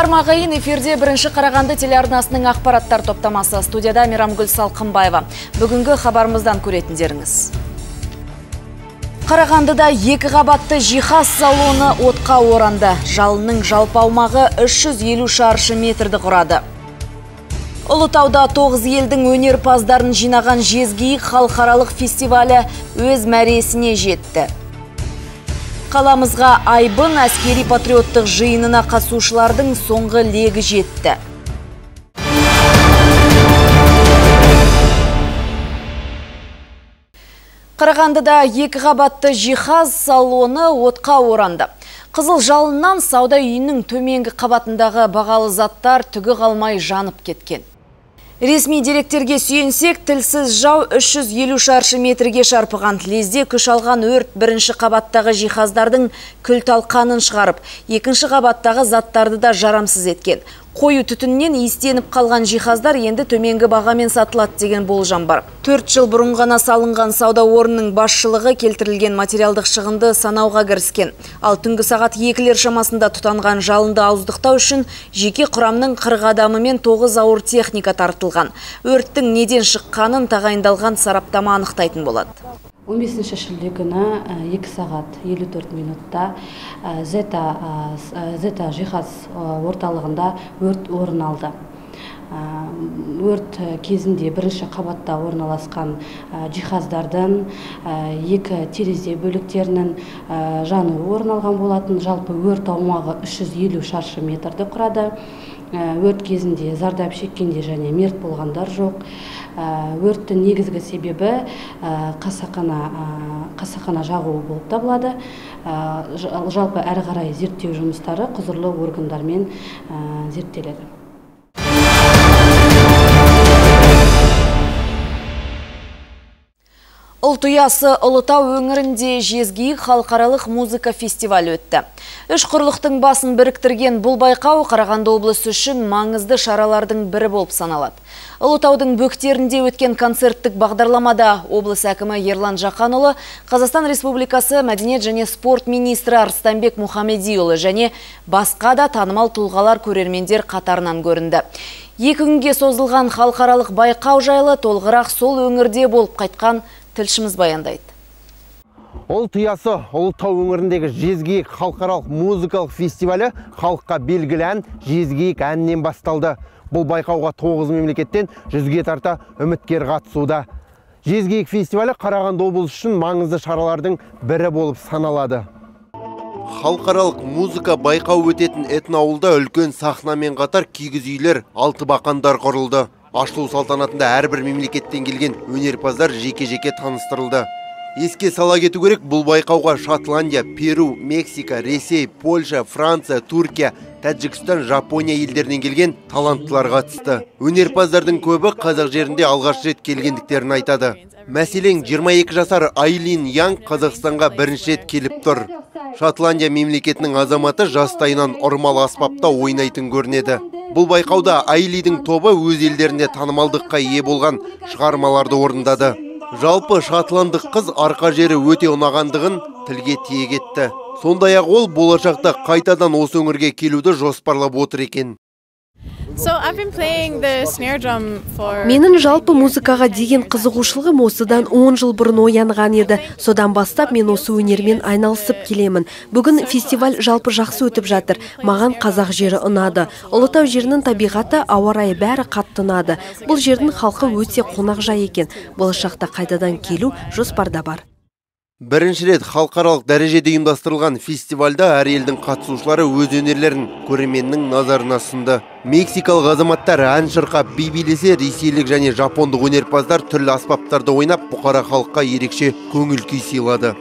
Қармағайын эфирде бірінші Қарағанды телеарнасының ақпараттар топтамасы. Студияда Мейрамгүл Салқынбаева. Бүгінгі хабарымыздан көретіндеріңіз. Қарағандыда 2 қабатты жиһаз салоны отқа оранды. Жалынның жалпы аумағы 350 шаршы метрді құрады. Ұлытауда 9 елдің өнерпаздарын жинаған жезгейік халықаралық фестивалі өз мәресіне жетті. Қаламызға Айбын әскери патриоттық жиынына қатысушылардың соңғы легі жетті. Қарағандыда 2 қабатты жиһаз салоны отқа оранды. Қызыл жалыннан сауда үйінің төменгі қабатындағы бағалы заттар түгі қалмай жанып кеткен. Ресми деректерге сүйенсек, тілсіз жау 350 шаршы метрге шарпыған. Лезде күш алған өрт бірінші қабаттағы жиһаздардың күл талқанын шығарып, екінші қабаттағы заттарды да жарамсыз еткен. Қою түтіннен иістеніп қалған жиһаздар енді төменгі бағамен сатылады деген болжам бар. 4 жыл бұрын ғана салынған сауда орнының басшылығы келтірілген материалдық шығынды санауға кіріскен. Ал түнгі сағат 2-лер шамасында тұтанған жалынды ауыздықтау үшін жеке құрамның 40 адамы мен 9 ауыр техника тартылған. Өрттің неден шыққанын тағайындалған сараптама анықтайтын болады. 15 шілде күні 2 сағат 54 минутта Зета жиһаз орталығында өрт орын алды. Өрт кезінде бірінші қабатта орналасқан жиһаздардың 2 терезе бөліктерінің жануы орын алған болатын. Жалпы өрт аумағы 350 шаршы метрді құрады. Өрт кезінде зардап шеккенде және мерт болғандар жоқ. Өрттің негізгі себебі қасақана жағуы болып табылады. Жалпы әрі қарай зерттеу жұмыстары құзырлы органдармен зерттеледі. Ұлтұясы Ұлытау өңірінде жезгейік халықаралық музыка фестивалі өтті. Үш құрлықтың басын біріктірген бұл байқау Қарағанды облысы үшін маңызды шаралардың бірі болып саналады. Ұлытаудың бөктерінде өткен концерттік бағдарламада облыс әкімі Ерлан Жақанұлы, Қазақстан Республикасы мәдениет және спорт министрі Арыстанбек Мұхамедиұлы және басқа да танымал тұлғалар көрермендер қатарынан көрінді. 2 күнге созылған халықаралық байқау жайлы толығырақ сол өңірде болып қайтқан тілшіміз баяндайды. Ұлтұясы Ұлытау өңіріндегі жезгейік халықаралық музыкалық фестивалі халыққа белгілі ән жезгейік әннен басталды. Бұл байқауға 9 мемлекеттен 100-ге тарта үміткер қатысуда. Жезгейік фестивалі Қарағанды облысы үшін маңызды шаралардың бірі болып саналады. Халықаралық музыка байқау өтетін этноауылда үлкен сахнамен қатар кигіз үйлер, 6 бақандар құрылды. Ашылу салтанатында әрбір мемлекеттен келген өнерпаздар жеке-жеке таныстырылды. Еске сала кету керек, бұл байқауға Шотландия, Перу, Мексика, Ресей, Польша, Франция, Түркия, Тәжікстан, Жапония елдерінен келген таланттылар қатысты. Өнерпаздардың көбі қазақ жерінде алғаш рет келгендіктерін айтады. Мәселен, 22 жасар Айлин Янг Қазақстанға бірінші рет келіп тұр. Шотландия мемлекетінің азаматы жастайынан ұрмал аспапта ойнайтын көрінеді. Бұл байқауда Айлидің тобы өз елдерінде танымалдыққа ие болған шығармаларды орындады. Жалпы шотландық қыз арқа жері өте ұнағандығын тілге тиек етті. Сондай-ақ ол болашақта қайтадан осы өңірге келуді жоспарлап отыр екен. Менің жалпы музыкаға деген қызығушылығым осыдан 10 жыл бұрын оянған еді. Содан бастап мен осы өнермен айналысып келемін. Бүгін фестиваль жалпы жақсы өтіп жатыр. Маған қазақ жері ұнады. Ұлытау жерінің табиғаты, ауа райы бәрі қатты ұнады. Бұл жердің халқы өте қонақжай екен. Болашақта қайтадан келу жоспарда бар. Бірінші рет халықаралық дәрежеде ұйымдастырылған фестивальда әр елдің қатысушылары өз өнерлерін көрерменнің назарына ұсынды. Мексикалық азаматтар ән шырқап, би билесе, ресейлік және жапондық өнерпаздар түрлі аспаптарды ойнап, бұқара халыққа ерекше көңіл күй сыйлады.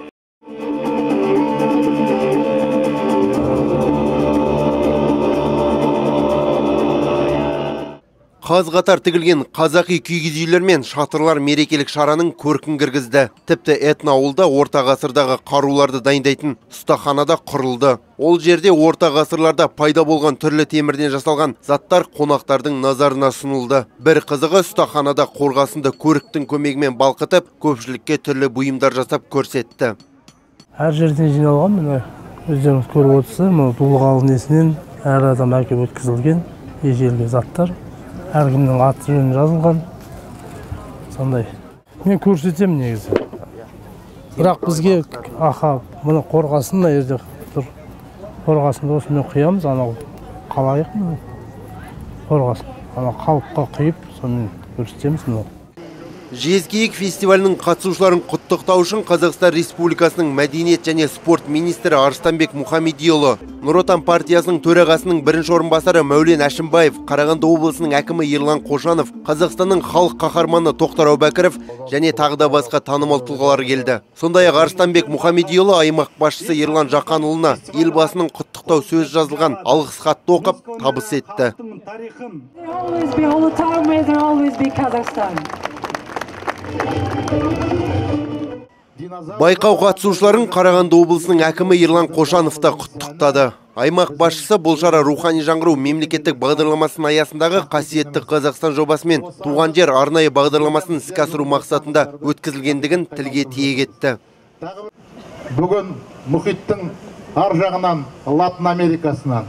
Қаз-қатар тігілген қазақи кигіз үйлер мен шатырлар мерекелік шараның көркін кіргізді. Тіпті этноауылда орта ғасырдағы қаруларды дайындайтын ұстаханада құрылды. Ол жерде орта ғасырларда пайда болған түрлі темірден жасалған заттар қонақтардың назарына ұсынылды. Бір қызығы ұстаханада қорғасынды көріктің көмегімен балқытып, көпшілікке түрлі бұйымдар жасап көрсетті. Әр жерден жиналған, міне өздеріңіз көріп отырсыздар, тұлғалық несінен әр адам әкеп өткізілген ежелгі заттар, әркімнің аты жөні жазылған. Сондай. Мен көрсетем негізі. Бірақ бізге аха, мұны қорғасын мына жерде тұр. Қорғасында осымен құямыз, анау қалайық мұны. Қорғасын. Ана қалыпқа құйып, сонымен көрсетеміз мұны. Жезкиік фестивалінің қатысушыларын құттықтау үшін Қазақстан Республикасының мәдениет және спорт министрі Арыстанбек Мұхамедиұлы, Нұр Отан партиясының төрағасының бірінші орынбасары Мәулен Әшімбаев, Қарағанды облысының әкімі Ерлан Қошанов, Қазақстанның халық қаһарманы Тоқтар Әубәкіров және тағы да басқа танымал тұлғалар келді. Сондай-ақ Арыстанбек Мұхамедиұлы аймақ басшысы Ерлан Жақанұлына елбасының құттықтау сөз жазылған алғыс хатты оқып табыс етті. Байқау қатысушыларын Қарағанды облысының әкімі Ерлан Қошанов та құттықтады. Аймақ басшысы бұл шара рухани жаңғыру мемлекеттік бағдарламасының аясындағы қасиетті Қазақстан жобасымен туған жер арнайы бағдарламасын іске асыру мақсатында өткізілгендігін тілге тиек етті. Бүгін мұхиттың ар жағынан Латын Америкасынан,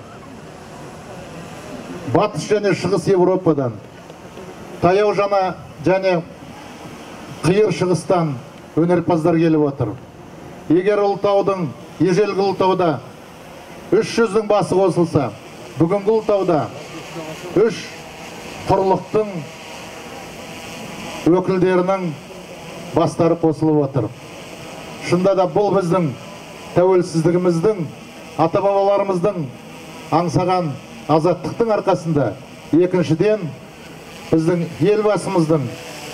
батыс және шығыс Европадан, таяу жана және қиыр шығыстан өнерпаздар келіп отыр. Егер Ұлытаудың, ежелгі Ұлытауда 300-дің басы қосылса, бүгінгі Ұлытауда 3 құрлықтың өкілдерінің бастары қосылып отыр. Шында да бұл біздің тәуелсіздігіміздің, ата-бабаларымыздың аңсаған азаттықтың арқасында. Екіншіден, біздің елбасымыздың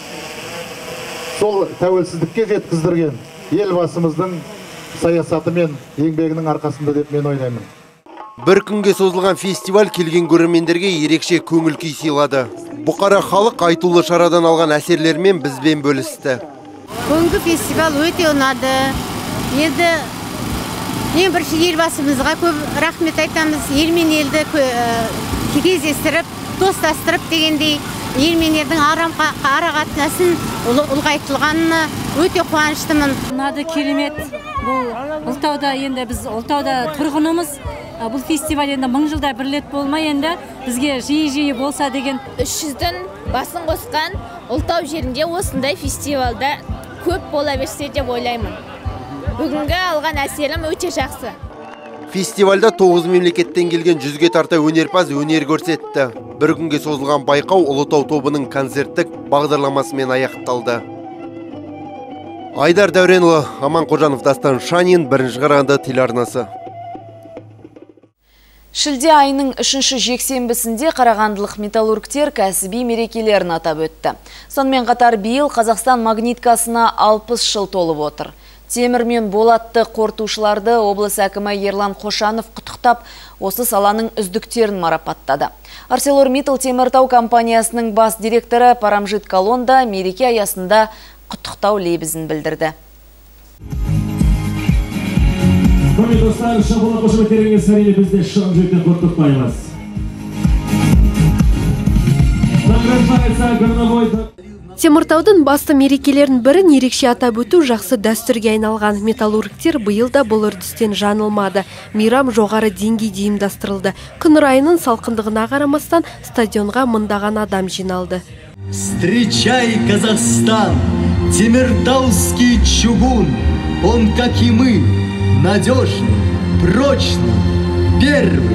сол тәуелсіздікке жеткіздірген елбасымыздың саясаты мен еңбегінің арқасында деп мен ойлаймын. Бір күнге созылған фестиваль келген көрермендерге ерекше көңіл күй сыйлады. Бұқара халық айтулы шарадан алған әсерлермен бізбен бөлісті. Бүгінгі фестиваль өте ұнады. Енді ең бірінші елбасымызға көп рахмет айтамыз. Ел мен елді кездестіріп, достастырып дегендей, ел мен елдің ара қатынасын ұлғайтылғанына өте қуаныштымын. Ұнады, керемет. Бұл Ұлытауда, енді біз Ұлытауда тұрғынымыз. Бұл фестиваль енді 1000 жылда бір рет болмай, енді бізге жиі болса деген. 300-дің басын қосқан Ұлытау жерінде осындай фестивальда көп бола берсе деп ойлаймын. Бүгінгі алған әсерім өте жақсы. Фестивальда 9 мемлекеттен келген 100-ге тарта өнерпаз өнер көрсетті. Бір күнге созылған байқау Ұлытау тобының концерттік бағдарламасымен аяқталды. Айдар Дәуренұлы, Аман Қожанов, Дастан Шанин, бірінші Қарағанды телеарнасы. Шілде айының 3-ші жексенбісінде қарағандылық металлургтер кәсіби мерекелерін атап өтті. Сонымен қатар биыл Қазақстан магниткасына 60 жыл толып отыр. Темір мен болатты қорытушыларды облыс әкімі Ерлан Қошанов құттықтап, осы саланың үздіктерін марапаттады. ArcelorMittal Теміртау компаниясының бас директоры Парамжит Колонда мереке аясында құттықтау лебізін білдірді. Құрметті достар, шапалақ қошеметтеріңіз әрине бізде шын жүректен құттықтаймыз. Теміртаудың басты мерекелерін бірін ерекше атап өту жақсы дәстүрге айналған. Металлургтер биыл да бұл үрдістен жаңылмады. Мейрам жоғары деңгейде ұйымдастырылды. Күн райының салқындығына қарамастан стадионға мыңдаған адам жиналды. Встречай, Казахстан, Темиртауский чугун, он, как и мы, надежный, прочный, первый.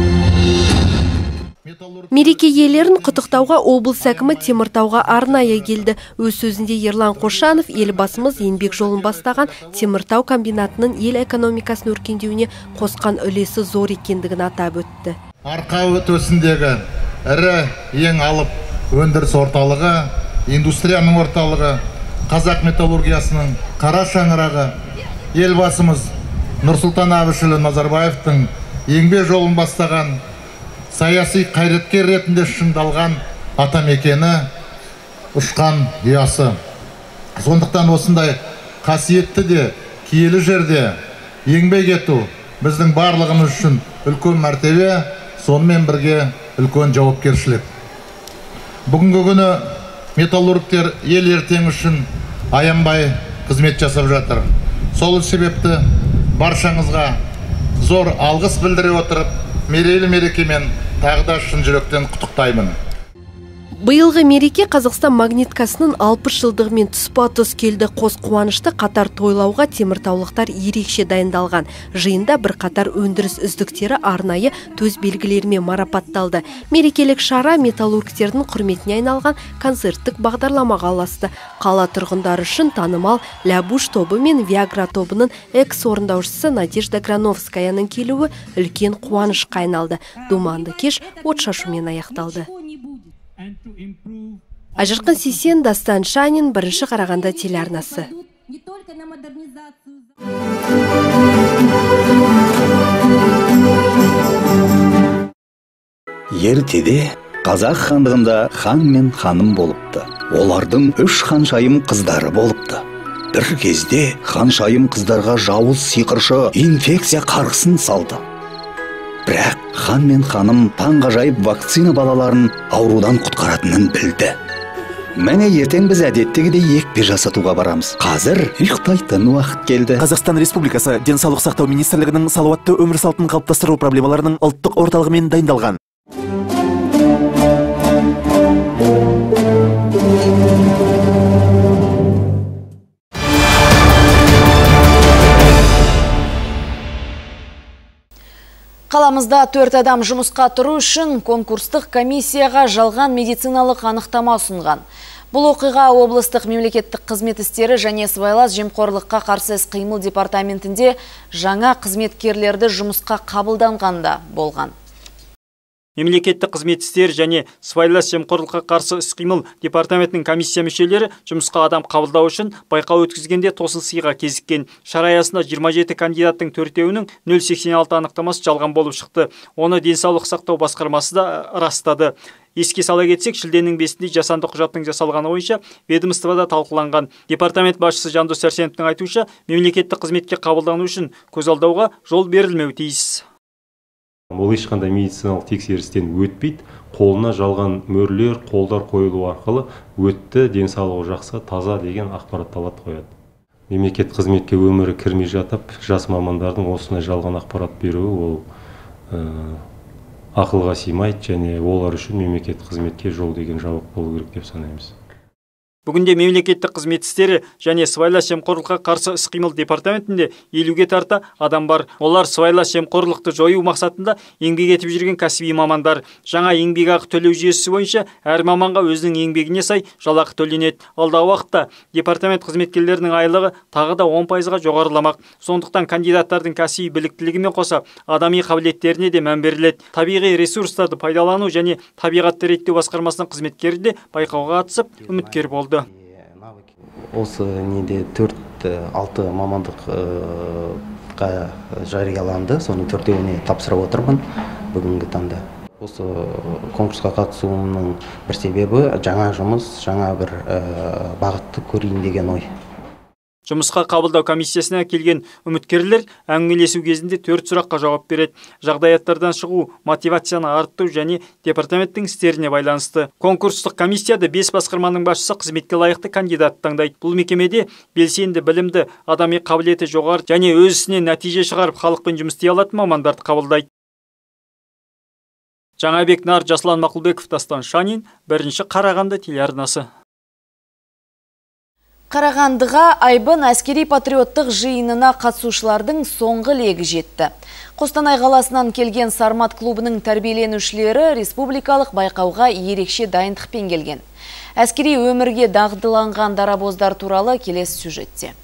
Мереке иелерін құттықтауға облыс әкімі Теміртауға арнайы келді. Өз сөзінде Ерлан Қошанов елбасымыз еңбек жолын бастаған Теміртау комбинатының ел экономикасын өркендеуіне қосқан үлесі зор екендігін атап өтті. Арқау төсіндегі ірі ең алып өндіріс орталығы, индустрияның орталығы, қазақ металлургиясының қара шаңырағы, елбасымыз Нұрсұлтан Әбішұлы Назарбаевтың еңбек жолын бастаған саяси қайраткер ретінде шыңдалған атамекені ұшқан ұясы. Сондықтан осындай қасиетті де, киелі жерде еңбек ету біздің барлығымыз үшін үлкен мәртебе, сонымен бірге үлкен жауапкершілік. Бүгінгі күні металлургтер ел ертеңі үшін аянбай қызмет жасап жатыр. Сол себепті баршаңызға зор алғыс білдіре отырып, мерейлі мерекемен тағы да шын жүректен құттықтаймын. Биылғы мереке Қазақстан магниткасының 60 жылдығымен тұспа-тұс келді. Қос қуанышты қатар тойлауға теміртаулықтар ерекше дайындалған. Жиында бір қатар өндіріс үздіктері арнайы төс белгілерімен марапатталды. Мерекелік шара металлургтердің құрметіне айналған концерттік бағдарламаға ұласты. Қала тұрғындары үшін танымал Лябуш тобы мен Виагра тобының экс-орындаушысы Надежда Грановскаяның келуі үлкен қуанышқа айналды. Думанды кеш отшашумен аяқталды. Ажырқын Сейсен, Дастан Шанин, Бірінші Қарағанды телеарнасы. Ертеде қазақ хандығында хан мен ханым болыпты. Олардың 3 ханшайым қыздары болыпты. Бір кезде ханшайым қыздарға жауыз сиқыршы инфекция қарғысын салды. Бірақ хан мен ханым таңғажайып вакцина балаларын аурудан құтқаратынын білді. Мәне ертең біз әдеттегідей екпе жасатуға барамыз. Қазір ұйықтайтын уақыт келді. Қазақстан Республикасы Денсаулық сақтау министрлігінің салауатты өмір салтын қалыптастыру проблемаларының ұлттық орталығымен дайындалған. Қаламызда 4 адам жұмысқа тұру үшін конкурстық комиссияға жалған медициналық анықтама ұсынған. Бұл оқиға облыстық мемлекеттік қызмет істері және сыбайлас жемқорлыққа қарсы іс-қимыл департаментінде жаңа қызметкерлерді жұмысқа қабылданғанда болған. Мемлекеттік қызмет істері және сыбайлас жемқорлыққа қарсы іс-қимыл департаментінің комиссия мүшелері жұмысқа адам қабылдау үшін байқау өткізгенде тосын сыйға кезіккен. Шара аясында 27 кандидаттың 4-еуінің 086 анықтамасы жалған болып шықты. Оны денсаулық сақтау басқармасы да растады. Еске сала кетсек, шілденің 5-інде жасанды құжаттың жасалғаны бойынша ведомствода талқыланған. Департамент басшысы Жандос Сәрсеновтің айтуынша, мемлекеттік қызметке қабылдану үшін көзалдауға жол берілмеуі тиіс. Ол ешқандай медициналық тексерістен өтпейді. Қолына жалған мөрлер, қолдар қойылу арқылы өтті, денсаулығы жақсы, таза деген ақпарат алады қояды. Мемлекет қызметке өмірі кірмей жатып, жас мамандардың осындай жалған ақпарат беруі ол ақылға сыймайды, және олар үшін мемлекет қызметке жол деген жабық болу керек деп санаймыз. Бүгінде мемлекеттік қызмет істері және сыбайлас жемқорлыққа қарсы іс-қимыл департаментінде 50-ге тарта адам бар. Олар сыбайлас жемқорлықты жою мақсатында еңбек етіп жүрген кәсіби мамандар. Жаңа еңбекақы төлеу жүйесі бойынша әр маманға өзінің еңбегіне сай жалақы төленеді. Алдағы уақытта департамент қызметкерлерінің айлығы тағы да 10%-ға жоғарыламақ. Сондықтан кандидаттардың кәсіби біліктілігімен қоса адами қабілеттеріне де мән беріледі. Табиғи ресурстарды пайдалану және табиғатты реттеу басқармасының қызметкері де байқауға қатысып үміткер болды. Осы неде 4-6 мамандыққа жарияланды, соның 4-еуіне тапсырып отырмын бүгінгі таңда. Осы конкурсқа қатысуымның бір себебі жаңа жұмыс, жаңа бір бағытты көрейін деген ой. Жұмысқа қабылдау комиссиясына келген үміткерлер әңгімелесу кезінде 4 сұраққа жауап береді. Жағдаяттардан шығу, мотивацияны арттыру және департаменттің істеріне байланысты. Конкурстық комиссияда 5 басқарманың басшысы қызметке лайықты кандидат таңдайды. Бұл мекемеде белсенді, білімді, адами қабілеті жоғары және өз ісінен нәтиже шығарып халықпен жұмыс істей алатын мамандарды қабылдайды. Жаңабек Нар, Жаслан Мақұлбеков, Дастан Шанин, Бірінші Қарағанды телеарнасы. Қарағандыға Айбын әскери патриоттық жиынына қатысушылардың соңғы легі жетті. Қостанай қаласынан келген Сармат клубының тәрбиеленушілері республикалық байқауға ерекше дайындықпен келген. Әскери өмірге дағдыланған дарабоздар туралы келесі сюжетте.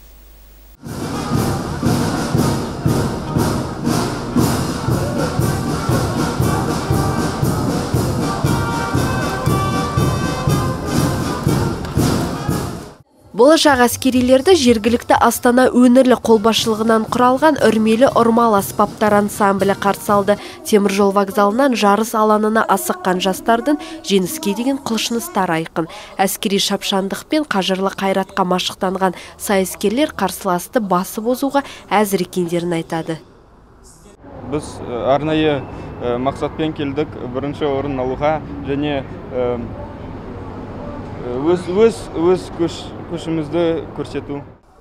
Болашақ әскерилерді жергілікті Астана өңірлік қолбасшылығынан құралған үрмелі ұрмал аспаптар ансамблі қарсы алды. Теміржол вокзалынан жарыс алаңына асыққан жастардың жеңіске деген құлшыныстары айқын. Әскери шапшандық пен қажырлы қайратқа машықтанған сайыскерлер қарсыласты басып озуға әзір екендерін айтады. Біз арнайы мақсатпен келдік, бірінші орын алуға және өз күшімізді көрсету.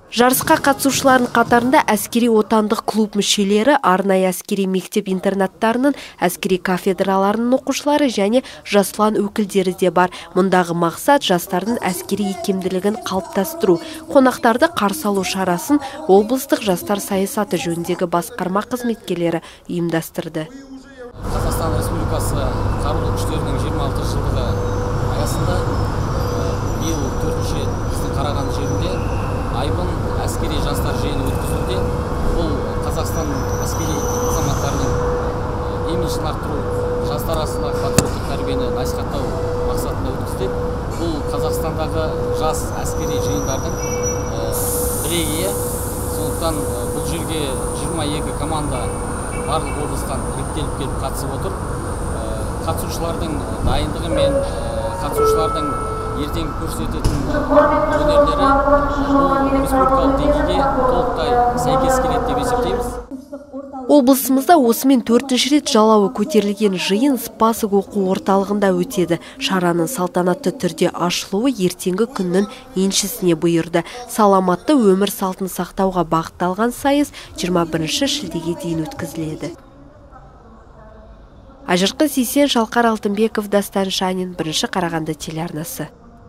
Жарысқа қатысушылардың қатарында әскери отандық клуб мүшелері, арнайы әскери мектеп-интернаттарының, әскери кафедраларының оқушылары және жасұлан өкілдері де бар. Мұндағы мақсат жастардың әскери икемділігін қалыптастыру. Қонақтарды қарсы алу шарасын облыстық жастар саясаты жөніндегі басқарма қызметкерлері ұйымдастырды. Қазақстан Республикасы қарулы күштерінің 26 жылдығы аясында биыл 4-ші рет біздің Қарағанды жерінде айбын әскери жастар жиыны өткізілуде. Бұл Қазақстан әскери азаматтарының имиджін арттыру, жастар арасындағы патриоттық тәрбиені насихаттау мақсатында өткізіледі. Бұл Қазақстандағы жас әскери жиындардың бірегейі. Сондықтан бұл жерге 22 команда барлық облыстан іріктеліп келіп қатысып отыр. Қатысушылардың дайындығы мен қатысушылардың ертең көрсететін өнерлері республикалық деңгейге толықтай сәйкес келеді деп есептейміз. Облысымызда осымен 4-ші рет жалауы көтерілген жиын Спасық оқу орталығында өтеді. Шараның салтанатты түрде ашылуы ертеңгі күннің еншісіне бұйырды. Саламатты өмір салтын сақтауға бағытталған сайыс 21 шілдеге дейін өткізіледі. Ажырқы Сейсен, Шалқар Алтынбеков, Дастан Шанин, 1-ші Қарағанды телеарнасы.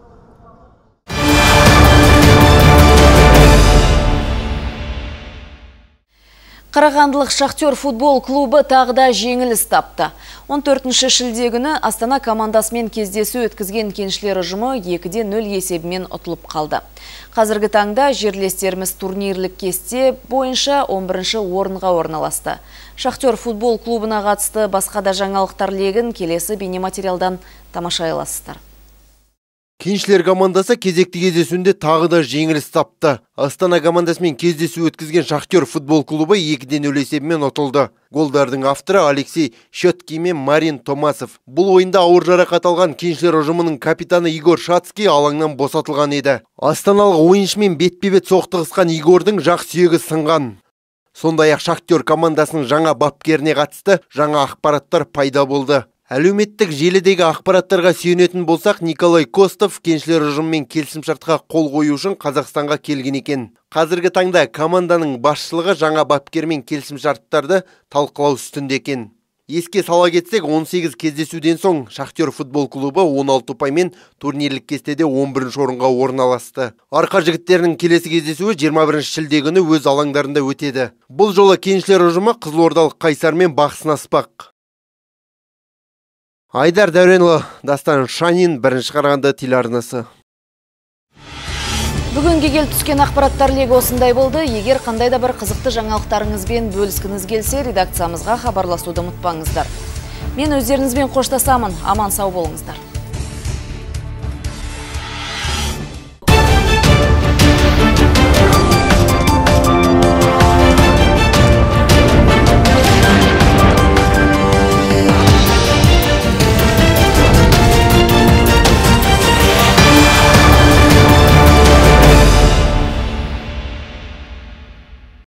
Қарағандылық Шахтер футбол клубы тағыда жеңіліс тапты. 14-ші шілде күні Астана командасымен кездесу өткізген кеншілер ұжымы 2-0 есебімен ұтылып қалды. Қазіргі таңда жерлестеріміз турнирлік кесте бойынша 11-ші орынға орналасты. Шахтер футбол клубына қатысты басқа да жаңалықтар легін келесі бейнематериалдан тамашай аласыздар. Кеншілер командасы кезекті кездесуінде тағы да жеңіліс тапты. Астана командасымен кездесу өткізген Шахтер футбол клубы 2-0 есебімен ұтылды. Голдардың авторы Алексей Щеткин мен Марин Томасов. Бұл ойында ауыр жарақат алған кеншілер ұжымының капитаны Игорь Шацкий алаңнан босатылған еді. Астаналық ойыншымен бетпе-бет соқтығысқан Игорьдің жақ сүйегі сынған. Сондай-ақ Шахтер командасының жаңа бапкеріне қатысты жаңа ақпараттар пайда болды. Әлеуметтік желідегі ақпараттарға сүйенетін болсақ, Николай Костов кеншілер ұжымымен келісімшартқа қол қою үшін Қазақстанға келген екен. Қазіргі таңда команданың басшылығы жаңа бапкермен келісімшарттарды талқылау үстінде екен. Еске сала кетсек, 18 кездесуден соң Шахтер футбол клубы 16 ұпаймен турнирлік кестеде 11-ші орынға орналасты. Арқа жігіттерінің келесі кездесуі 21 шілде күні өз алаңдарында өтеді. Бұл жолы кеншілер ұжымы қызылордалық Қайсармен бақ сынаспақ. Айдар Дәуренұлы, Дастан Шанин, 1-ші Қарағанды телеарнасы. Бүгінге келіп түскен ақпараттар легі осындай болды. Егер қандай да бір қызықты жаңалықтарыңызбен бөліскіңіз келсе, редакциямызға хабарласуды ұмытпаңыздар. Мен өздеріңізбен қоштасамын. Аман сау болыңыздар.